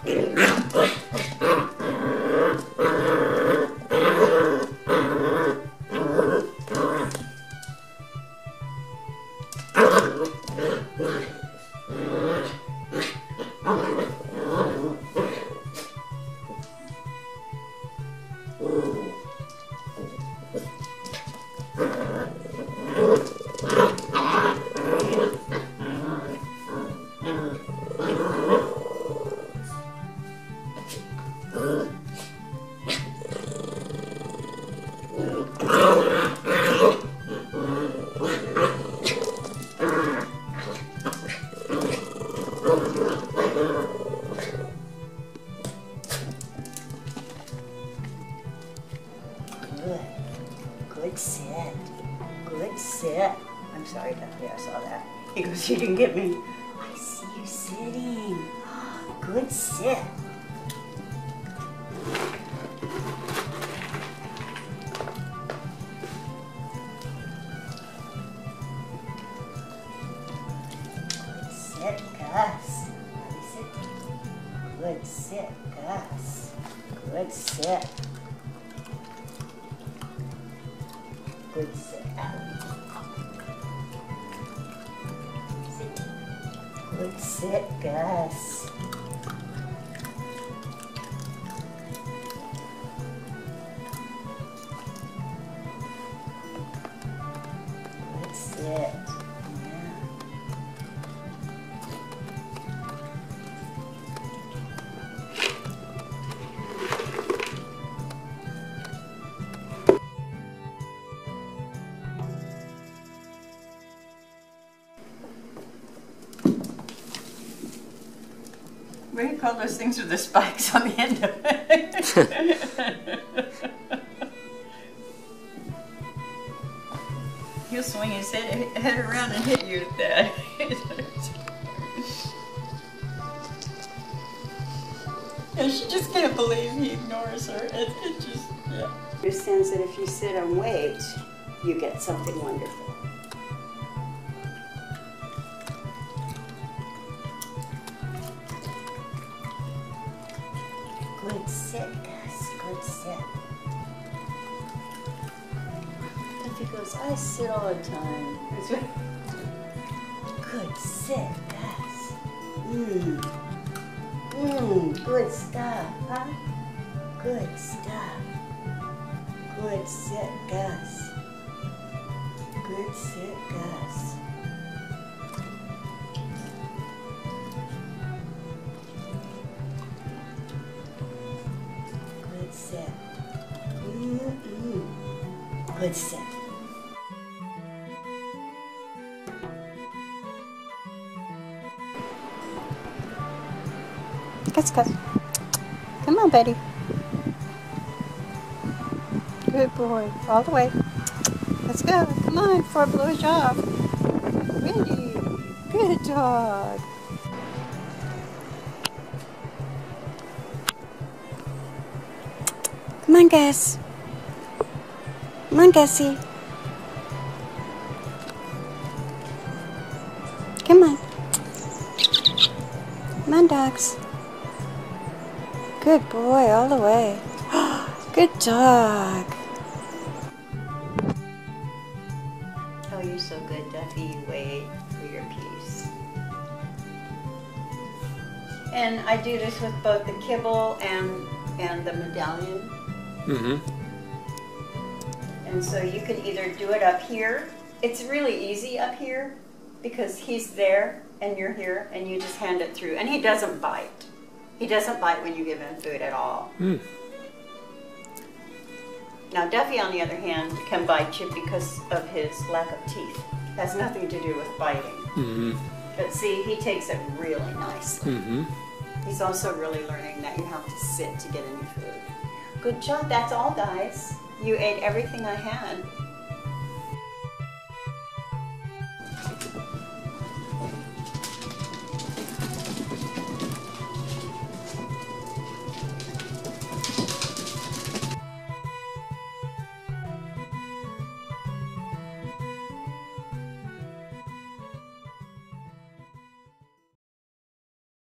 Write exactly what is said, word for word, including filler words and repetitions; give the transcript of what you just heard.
Good sit. Good sit. I'm sorry, Duffy, I saw that. He goes, you didn't get me. I see you sitting. Good sit. Good sit, Gus. Let me sit. Good sit, Gus. Good sit. Good sit. Sit. Good sit, Gus. Good sit. Yeah. What do you call those things with the spikes on the end of it? He'll swing his head, head around and hit you with that. And she just can't believe he ignores her. It, it just, yeah. Understands that if you sit and wait, you get something wonderful. Good sit, Gus. Good sit. Duffy goes, I sit all the time. Good sit, Gus. Mmm. Mmm. Good stuff, huh? Good stuff. Good sit, Gus. Good sit, Gus. Good sit. Mm-mm. Good sit. Gus, Gus. Come on, Betty. Good boy. All the way. Let's go. Come on, before I blow you off. Ready. Good dog. Come on, Gus. Come on, Gussie. Come on. Come on, dogs. Good boy, all the way. Good dog. Oh, you're so good, Duffy. You wait for your piece. And I do this with both the kibble and and the medallion. Mm-hmm. And so you can either do it up here. It's really easy up here because he's there and you're here and you just hand it through. And he doesn't bite. He doesn't bite when you give him food at all. Mm. Now Duffy, on the other hand, can bite you because of his lack of teeth. It has nothing to do with biting. Mm-hmm. But see, he takes it really nicely. Mm-hmm. He's also really learning that you have to sit to get any food. Good job. That's all, guys. You ate everything I had.